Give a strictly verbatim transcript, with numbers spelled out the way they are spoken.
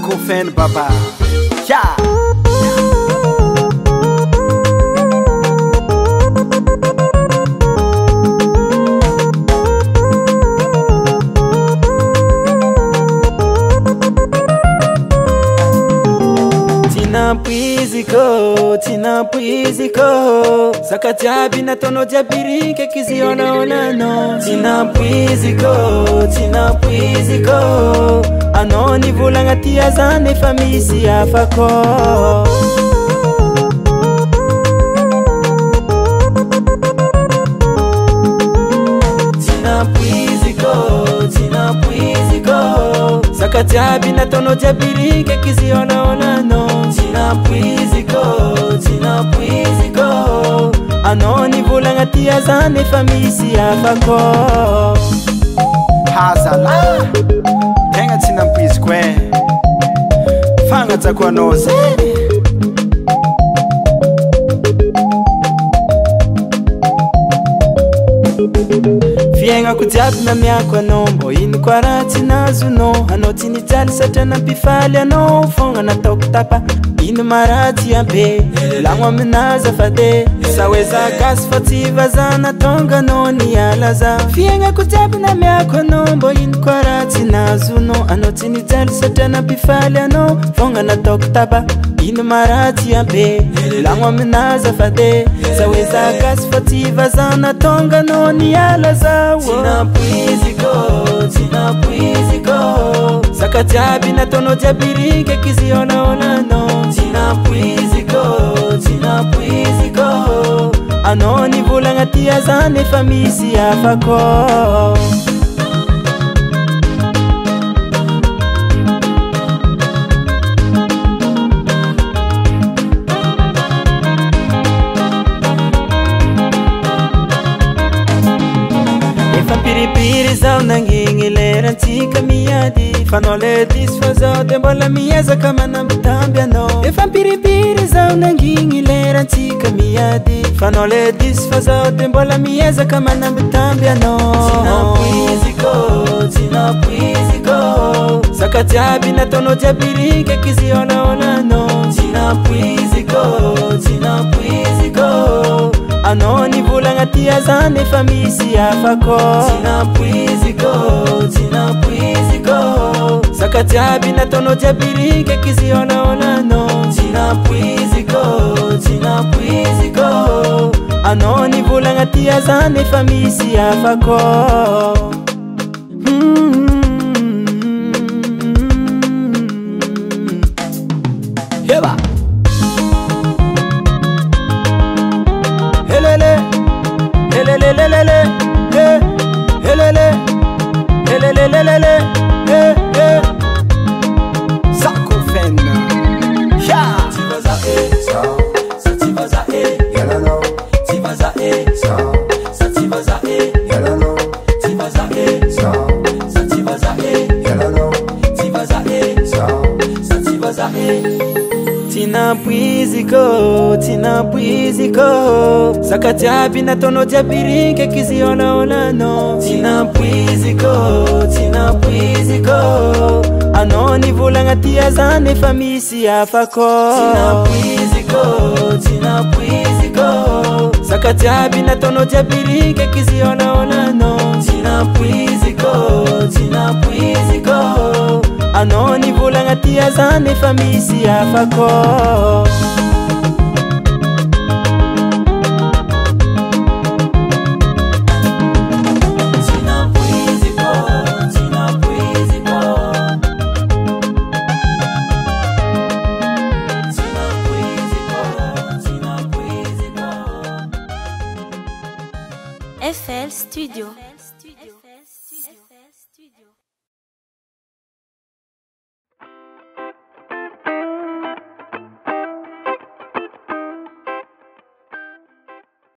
Sakofene baba yeah. Tina puiziko, tina puiziko Sakati abi na tono jabirike kizi ona ona no Tina puiziko, tina puiziko Anoni vulanga tia zane famisi afako Tina puiziko, tina puiziko Sakati abi na tono jabirike kizi ona ona no Tina puiziko, tina puiziko Anoni vulanga tia zane famisi afako Hazala Tenga tina puiziko eh Fanga takuwa noze Fienga kutiabu na miako nombo Ini kwa rati na zuno Ano tini tali satana pifali ano Fonga na tokutapa Inu marati ya mpe Langwa minaza fade Saweza kasi fativa zana tonga noni alaza Fienga kutiabu na miako nombo Ini kwa rati na zuno Ano tini tali satana pifali ano Fonga na tokutapa Inu marati ya mpe Langwa minaza fade Saweza kasi fativa zana tonga noni alaza Tina puiziko, tina puiziko Sakati abi na tono jabirike kizi ona ona no Tina puiziko, tina puiziko Anoni vulanga tia zane famisi afako Piripiri zao nangingi lera ntika miyadi Fanole disfazo dembola miyeza kama na mtambia no Efa piripiri zao nangingi lera ntika miyadi Fanole disfazo dembola miyeza kama na mtambia no Tina puiziko, tina puiziko Sakati abi na tono jabirike kizi ona ona no Tina puiziko, tina puiziko Anoni vulanga tia zane famisi afako Tina puiziko, tina puiziko Sakati abi na tono jabirike kizi ona ona no Tina puiziko, tina puiziko Anoni vulanga tia zane famisi afako mm-hmm. Heba Helele, helele, helele, he, helele, helele, helele, he, he. Sakofene, yeah. Tivaza e so, sa tivaza e, yala no. Tivaza e so, sa tivaza e, yala no. Tivaza e so, sa tivaza e, yala no. Tivaza e so, sa tivaza e. Tina puiziko, tina puiziko Sakati abi na tono jabirike kizi ona ona no Tina puiziko, tina puiziko Anoni vulanga tia zane famisi afako Tina puiziko, tina puiziko Sakati abi na tono jabirike kizi ona ona no Tina puiziko, tina puiziko Anoni vulanga tia zane famisi afako Tina puiziko, tina puiziko Tina puiziko, tina puiziko F L Studio.